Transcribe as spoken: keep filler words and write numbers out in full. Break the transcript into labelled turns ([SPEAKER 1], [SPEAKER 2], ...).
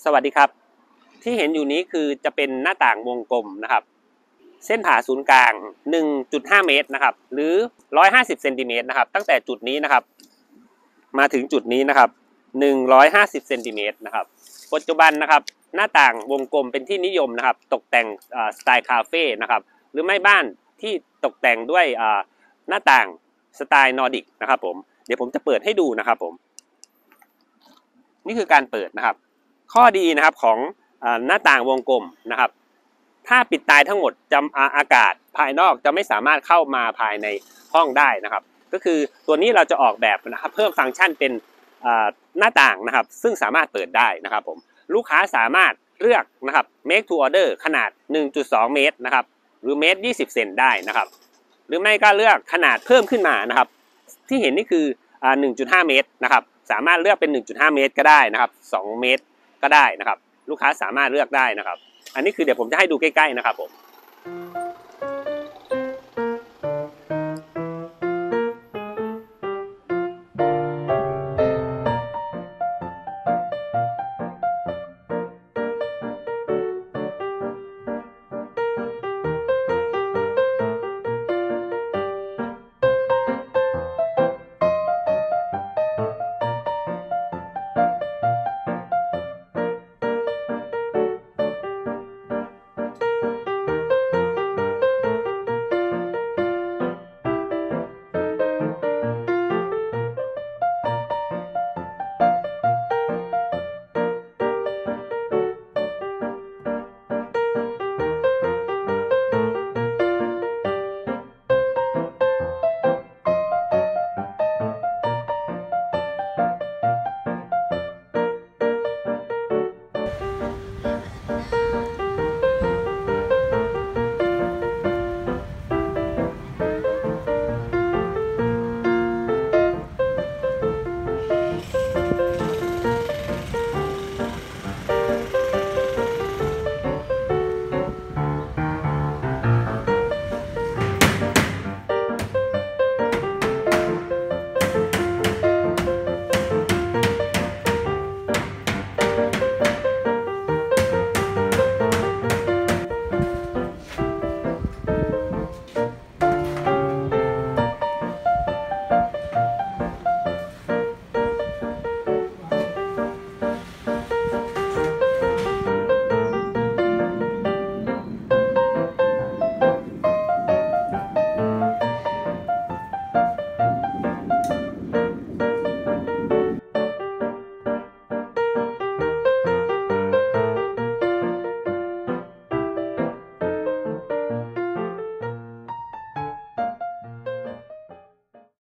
[SPEAKER 1] สวัสดีครับที่เห็นอยู่นี้คือจะเป็นหน้าต่างวงกลมนะครับเส้นผ่าศูนย์กลาง หนึ่งจุดห้า เมตรนะครับหรือหนึ่งร้อยห้าสิบเซนติเมตรนะครับตั้งแต่จุดนี้นะครับมาถึงจุดนี้นะครับหนึ่งร้อยห้าสิบเซนติเมตรนะครับปัจจุบันนะครับหน้าต่างวงกลมเป็นที่นิยมนะครับตกแต่งสไตล์คาเฟ่นะครับหรือไม่บ้านที่ตกแต่งด้วยหน้าต่างสไตล์นอร์ดิกนะครับผมเดี๋ยวผมจะเปิดให้ดูนะครับผมนี่คือการเปิดนะครับข้อดีนะครับของหน้าต่างวงกลมนะครับถ้าปิดตายทั้งหมดจะอากาศภายนอกจะไม่สามารถเข้ามาภายในห้องได้นะครับก็คือตัวนี้เราจะออกแบบนะครับเพิ่มฟังก์ชันเป็นหน้าต่างนะครับซึ่งสามารถเปิดได้นะครับผมลูกค้าสามารถเลือกนะครับ make to order ขนาด หนึ่งจุดสอง เมตรนะครับหรือเมตรยี่สิบเซนได้นะครับหรือไม่ก็เลือกขนาดเพิ่มขึ้นมานะครับที่เห็นนี่คือ หนึ่งจุดห้า เมตรนะครับสามารถเลือกเป็น หนึ่งจุดห้า เมตรก็ได้นะครับสองเมตรก็ได้นะครับลูกค้าสามารถเลือกได้นะครับอันนี้คือเดี๋ยวผมจะให้ดูใกล้ๆนะครับผม